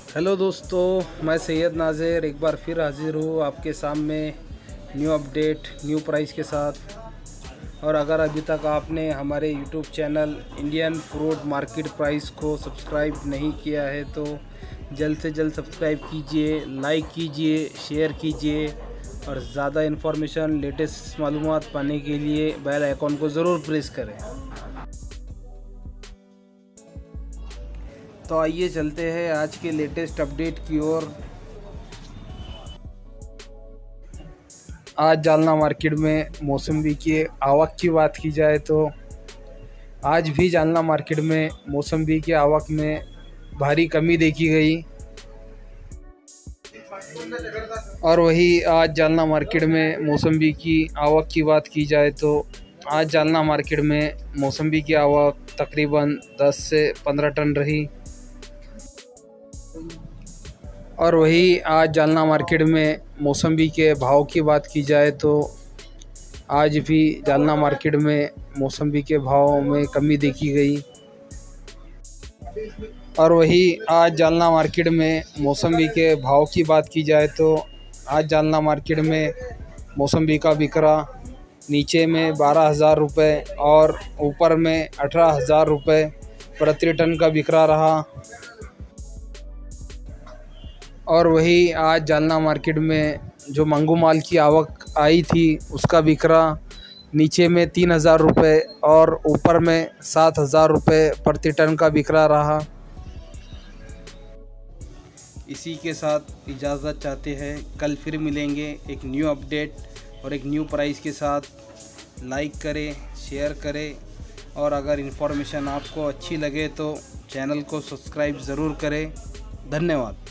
Hello दोस्तों, मैं सैयद नाज़िर एक बार फिर हाज़िर हूँ आपके सामने न्यू अपडेट न्यू प्राइस के साथ। और अगर अभी तक आपने हमारे YouTube channel Indian fruit market price को सब्सक्राइब नहीं किया है तो जल्द से जल्द सब्सक्राइब कीजिए, लाइक कीजिए, शेयर कीजिए और ज़्यादा इन्फॉर्मेशन लेटेस्ट मालूमात पाने के लिए बेल आइकॉन को ज़रूर प्रेस करें। तो आइए चलते हैं आज के लेटेस्ट अपडेट की ओर। आज जालना मार्केट में मौसम्बी की आवक की बात की जाए तो आज भी जालना मार्केट में मौसम्बी की आवक में भारी कमी देखी गई। और वही आज जालना मार्केट में मौसम्बी की आवक की बात की जाए तो आज जालना मार्केट में मौसम्बी की आवक तकरीबन 10 से 15 टन रही। और वही आज जालना मार्केट में मौसम्बी के भाव की बात की जाए तो आज भी जालना मार्केट में मौसम्बी के भाव में कमी देखी गई। और वही आज जालना मार्केट में मौसम्बी के भाव की बात की जाए तो आज जालना मार्केट में मौसम्बी का बिकरा नीचे में 12,000 रुपये और ऊपर में 18,000 रुपये प्रति टन का बिकरा रहा। और वही आज जालना मार्केट में जो मंगू माल की आवक आई थी उसका बिकरा नीचे में 3,000 रुपये और ऊपर में 7,000 रुपये प्रति टन का बिकरा रहा। इसी के साथ इजाज़त चाहते हैं, कल फिर मिलेंगे एक न्यू अपडेट और एक न्यू प्राइस के साथ। लाइक करें, शेयर करें और अगर इन्फॉर्मेशन आपको अच्छी लगे तो चैनल को सब्सक्राइब ज़रूर करें। धन्यवाद।